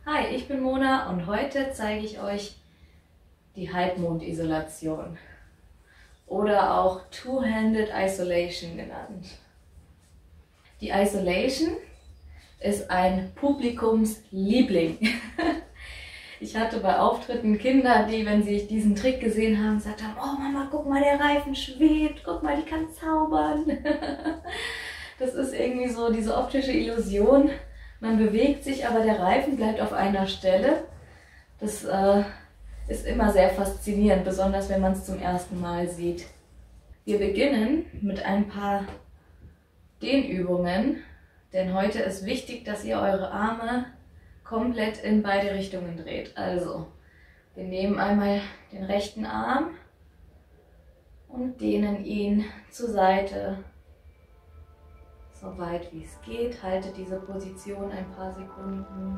Hi, ich bin Mona und heute zeige ich euch die Halbmondisolation oder auch Two-Handed Isolation genannt. Die Isolation ist ein Publikumsliebling. Ich hatte bei Auftritten Kinder, die, wenn sie diesen Trick gesehen haben, gesagt haben: Oh Mama, guck mal, der Reifen schwebt, guck mal, die kann zaubern. Das ist irgendwie so diese optische Illusion. Man bewegt sich, aber der Reifen bleibt auf einer Stelle. Das ist immer sehr faszinierend, besonders wenn man es zum ersten Mal sieht. Wir beginnen mit ein paar Dehnübungen, denn heute ist wichtig, dass ihr eure Arme komplett in beide Richtungen dreht. Also, wir nehmen einmal den rechten Arm und dehnen ihn zur Seite, so weit wie es geht. Haltet diese Position ein paar Sekunden.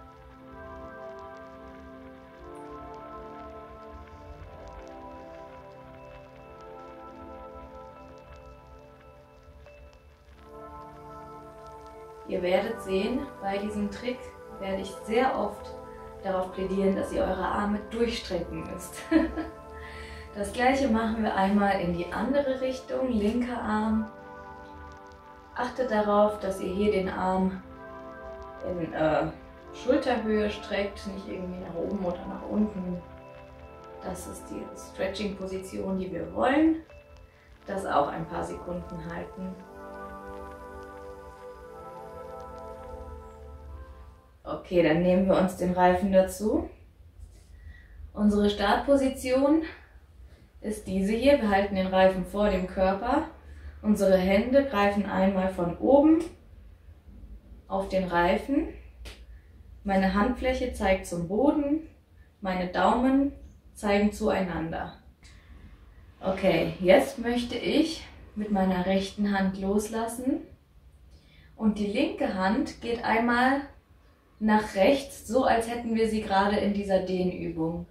Ihr werdet sehen, bei diesem Trick werde ich sehr oft darauf plädieren, dass ihr eure Arme durchstrecken müsst. Das gleiche machen wir einmal in die andere Richtung, linker Arm. Achtet darauf, dass ihr hier den Arm in Schulterhöhe streckt, nicht irgendwie nach oben oder nach unten. Das ist die Stretching-Position, die wir wollen. Das auch ein paar Sekunden halten. Okay, dann nehmen wir uns den Reifen dazu. Unsere Startposition ist diese hier. Wir halten den Reifen vor dem Körper. Unsere Hände greifen einmal von oben auf den Reifen. Meine Handfläche zeigt zum Boden. Meine Daumen zeigen zueinander. Okay, jetzt möchte ich mit meiner rechten Hand loslassen. Und die linke Hand geht einmal nach rechts, so als hätten wir sie gerade in dieser Dehnübung.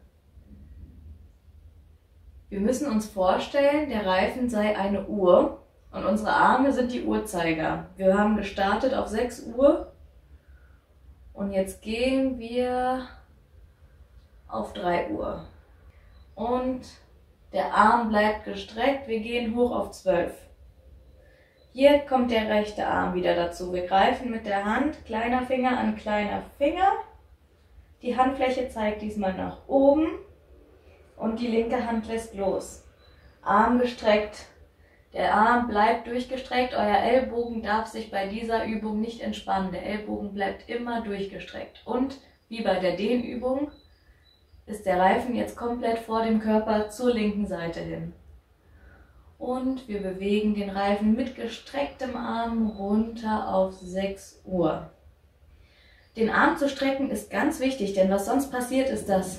Wir müssen uns vorstellen, der Reifen sei eine Uhr und unsere Arme sind die Uhrzeiger. Wir haben gestartet auf 6 Uhr und jetzt gehen wir auf 3 Uhr. Und der Arm bleibt gestreckt, wir gehen hoch auf 12. Hier kommt der rechte Arm wieder dazu. Wir greifen mit der Hand, kleiner Finger an kleiner Finger. Die Handfläche zeigt diesmal nach oben und die linke Hand lässt los. Arm gestreckt. Der Arm bleibt durchgestreckt. Euer Ellbogen darf sich bei dieser Übung nicht entspannen. Der Ellbogen bleibt immer durchgestreckt. Und wie bei der Dehnübung ist der Reifen jetzt komplett vor dem Körper zur linken Seite hin. Und wir bewegen den Reifen mit gestrecktem Arm runter auf 6 Uhr. Den Arm zu strecken ist ganz wichtig, denn was sonst passiert ist das.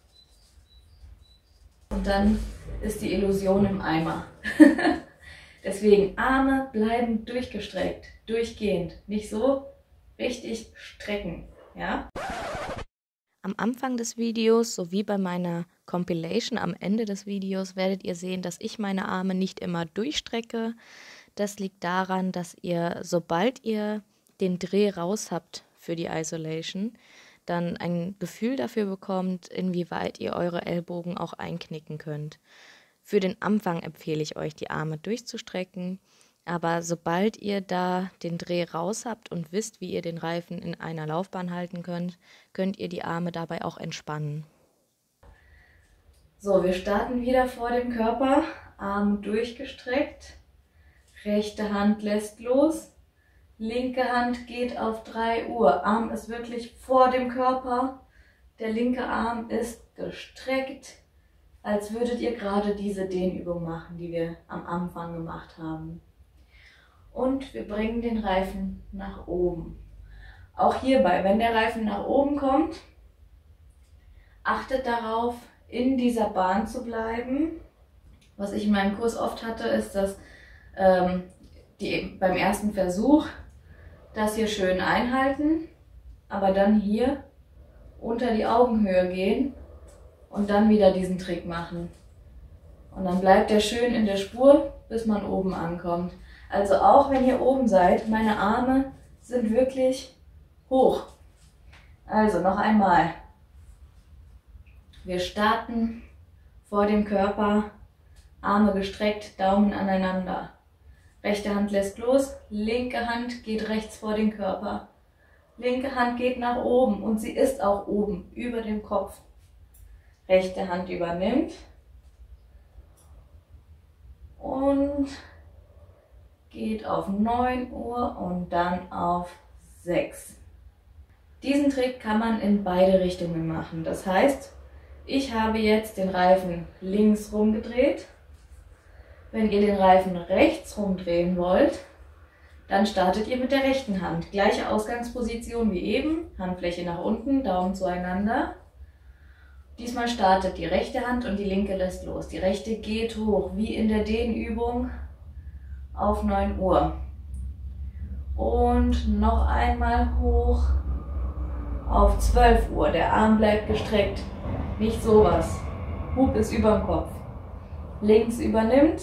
Und dann ist die Illusion im Eimer. Deswegen Arme bleiben durchgestreckt, durchgehend. Nicht so, richtig strecken. Ja? Am Anfang des Videos sowie bei meiner Compilation am Ende des Videos werdet ihr sehen, dass ich meine Arme nicht immer durchstrecke. Das liegt daran, dass ihr, sobald ihr den Dreh raus habt für die Isolation, dann ein Gefühl dafür bekommt, inwieweit ihr eure Ellbogen auch einknicken könnt. Für den Anfang empfehle ich euch, die Arme durchzustrecken. Aber sobald ihr da den Dreh raus habt und wisst, wie ihr den Reifen in einer Laufbahn halten könnt, könnt ihr die Arme dabei auch entspannen. So, wir starten wieder vor dem Körper, Arm durchgestreckt, rechte Hand lässt los, linke Hand geht auf 3 Uhr, Arm ist wirklich vor dem Körper, der linke Arm ist gestreckt, als würdet ihr gerade diese Dehnübung machen, die wir am Anfang gemacht haben. Und wir bringen den Reifen nach oben. Auch hierbei, wenn der Reifen nach oben kommt, achtet darauf, in dieser Bahn zu bleiben. Was ich in meinem Kurs oft hatte, ist, dass beim ersten Versuch das hier schön einhalten, aber dann hier unter die Augenhöhe gehen und dann wieder diesen Trick machen. Und dann bleibt der schön in der Spur, bis man oben ankommt. Also auch wenn ihr oben seid, meine Arme sind wirklich hoch. Also noch einmal. Wir starten vor dem Körper, Arme gestreckt, Daumen aneinander. Rechte Hand lässt los, linke Hand geht rechts vor den Körper. Linke Hand geht nach oben und sie ist auch oben, über dem Kopf. Rechte Hand übernimmt und geht auf 9 Uhr und dann auf 6. Diesen Trick kann man in beide Richtungen machen. Das heißt, ich habe jetzt den Reifen links rumgedreht. Wenn ihr den Reifen rechts rumdrehen wollt, dann startet ihr mit der rechten Hand. Gleiche Ausgangsposition wie eben, Handfläche nach unten, Daumen zueinander. Diesmal startet die rechte Hand und die linke lässt los. Die rechte geht hoch, wie in der Dehnübung, auf 9 Uhr. Und noch einmal hoch auf 12 Uhr. Der Arm bleibt gestreckt, nicht sowas. Hub ist über dem Kopf. Links übernimmt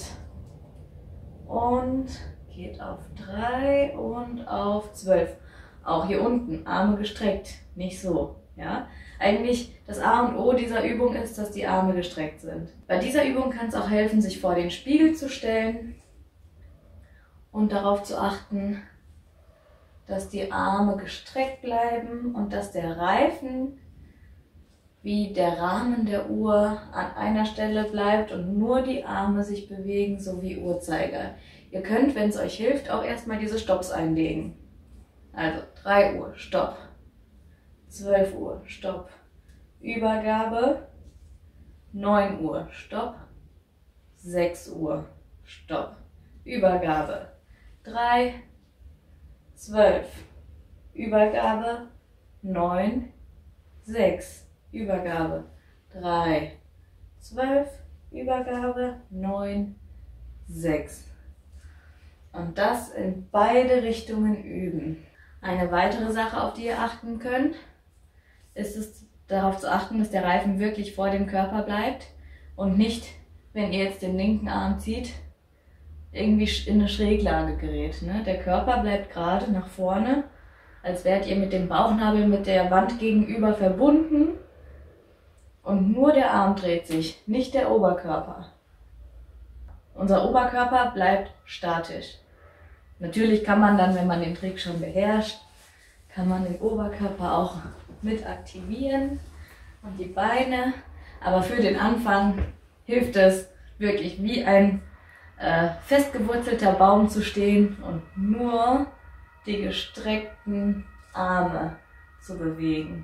und geht auf 3 und auf 12. Auch hier unten, Arme gestreckt, nicht so. Ja? Eigentlich das A und O dieser Übung ist, dass die Arme gestreckt sind. Bei dieser Übung kann es auch helfen, sich vor den Spiegel zu stellen und darauf zu achten, dass die Arme gestreckt bleiben und dass der Reifen wie der Rahmen der Uhr an einer Stelle bleibt und nur die Arme sich bewegen, so wie Uhrzeiger. Ihr könnt, wenn es euch hilft, auch erstmal diese Stopps einlegen. Also 3 Uhr, Stopp. 12 Uhr, Stopp. Übergabe. 9 Uhr, Stopp. 6 Uhr, Stopp. Übergabe. 3, 12. Übergabe. 9, 6. Übergabe 3, 12, Übergabe 9, 6. Und das in beide Richtungen üben. Eine weitere Sache, auf die ihr achten könnt, ist es darauf zu achten, dass der Reifen wirklich vor dem Körper bleibt und nicht, wenn ihr jetzt den linken Arm zieht, irgendwie in eine Schräglage gerät. Ne? Der Körper bleibt gerade nach vorne, als wärt ihr mit dem Bauchnabel mit der Wand gegenüber verbunden. Und nur der Arm dreht sich, nicht der Oberkörper. Unser Oberkörper bleibt statisch. Natürlich kann man dann, wenn man den Trick schon beherrscht, kann man den Oberkörper auch mit aktivieren und die Beine. Aber für den Anfang hilft es wirklich wie ein festgewurzelter Baum zu stehen und nur die gestreckten Arme zu bewegen.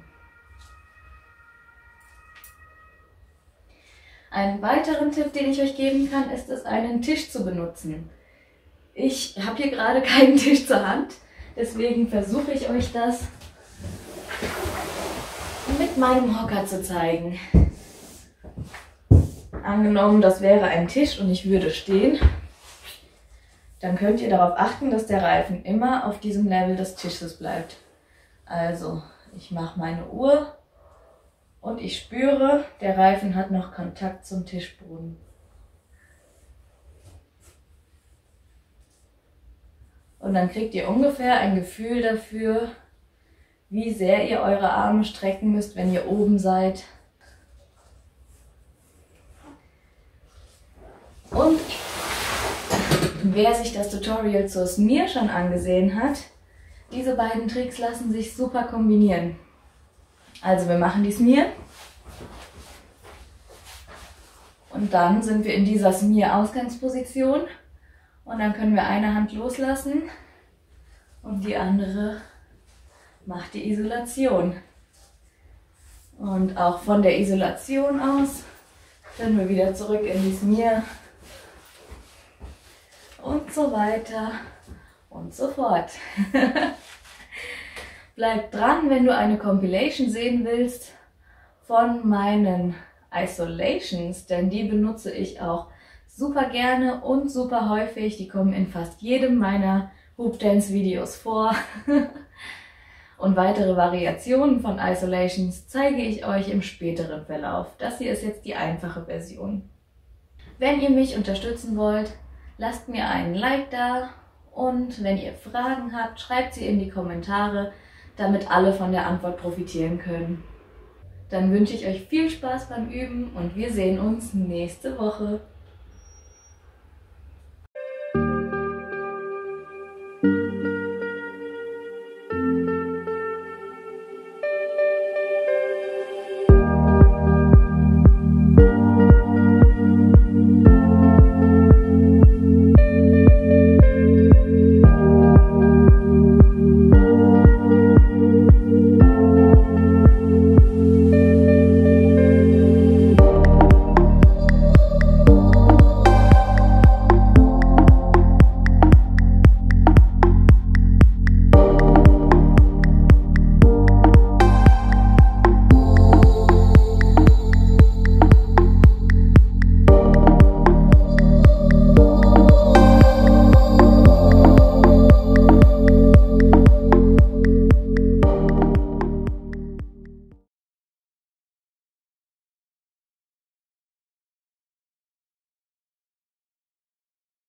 Einen weiteren Tipp, den ich euch geben kann, ist es, einen Tisch zu benutzen. Ich habe hier gerade keinen Tisch zur Hand, deswegen versuche ich euch das mit meinem Hocker zu zeigen. Angenommen, das wäre ein Tisch und ich würde stehen, dann könnt ihr darauf achten, dass der Reifen immer auf diesem Level des Tisches bleibt. Also, ich mache meine Uhr. Und ich spüre, der Reifen hat noch Kontakt zum Tischboden. Und dann kriegt ihr ungefähr ein Gefühl dafür, wie sehr ihr eure Arme strecken müsst, wenn ihr oben seid. Und wer sich das Tutorial zur Smear schon angesehen hat, diese beiden Tricks lassen sich super kombinieren. Also wir machen die Smear und dann sind wir in dieser Smear-Ausgangsposition und dann können wir eine Hand loslassen und die andere macht die Isolation. Und auch von der Isolation aus können wir wieder zurück in die Smear und so weiter und so fort. Bleib dran, wenn du eine Compilation sehen willst von meinen Isolations, denn die benutze ich auch super gerne und super häufig. Die kommen in fast jedem meiner Hoop Dance Videos vor. Und weitere Variationen von Isolations zeige ich euch im späteren Verlauf. Das hier ist jetzt die einfache Version. Wenn ihr mich unterstützen wollt, lasst mir einen Like da und wenn ihr Fragen habt, schreibt sie in die Kommentare. damit alle von der Antwort profitieren können. Dann wünsche ich euch viel Spaß beim Üben und wir sehen uns nächste Woche.